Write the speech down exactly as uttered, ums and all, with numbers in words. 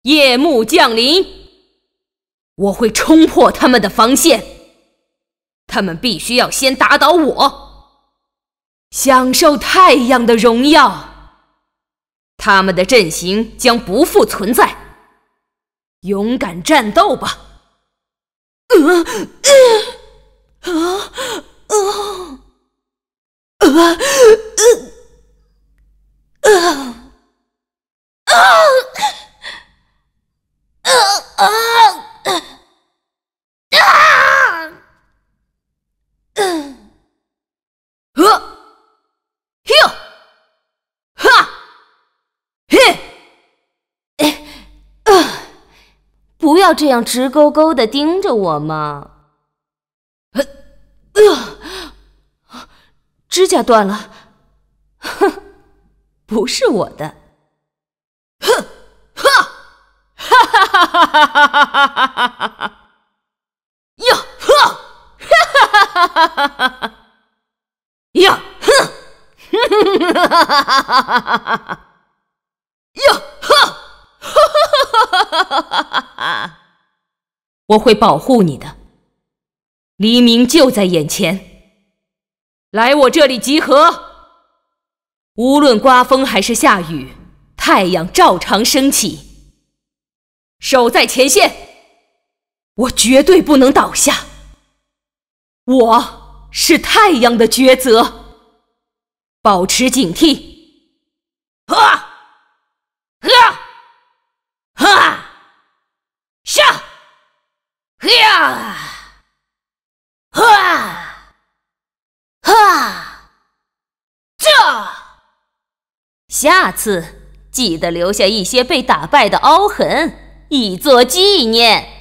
夜幕降临，我会冲破他们的防线。他们必须要先打倒我，享受太阳的荣耀。他们的阵型将不复存在。勇敢战斗吧！呃呃啊啊啊啊啊啊啊！呃，哟，哈，嘿，哎，啊！不要这样直勾勾地盯着我嘛！呃，呃，指甲断了，哼，不是我的。哼，哈，哈哈哈哈哈哈哈哈哈！哟，哈，哈哈哈哈哈哈哈！呀，哼，哈哈哈哈哈哈！呀，哈！我会保护你的，黎明就在眼前。来我这里集合，无论刮风还是下雨，太阳照常升起。守在前线，我绝对不能倒下。我是太阳的抉择，保持警惕。啊！啊！哈！上！呀！哈！哈！这！下次记得留下一些被打败的凹痕，以作纪念。